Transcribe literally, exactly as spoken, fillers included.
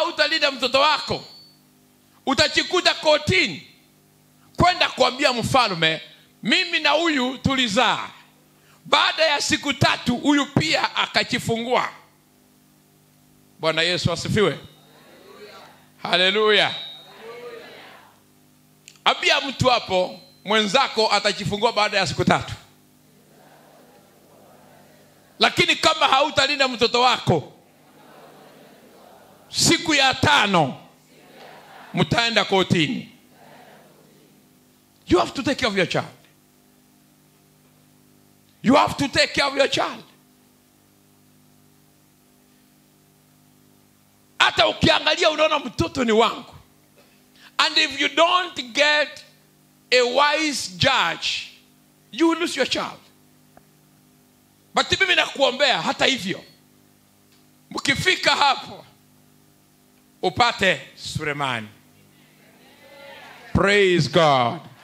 hautalinda mtoto wako, utachikuta kotini kwenda kuambia mfalme, mimi na huyu tulizaa, baada ya siku tatu huyu pia akajifungua. Bwana Yesu asifiwe. Haleluya. Abia mtu hapo, mwenzako atajifungua baada ya siku tatu. Lakini kama hautalinda mtoto wako, siku ya tano mtaenda kotini. You have to take care of your child. You have to take care of your child. Hata ukiangalia unaona mtoto ni wangu. And if you don't get a wise judge, you will lose your child. But mimi nakuombea hata hivyo, mkifika hapo upate Sulemani. Praise God.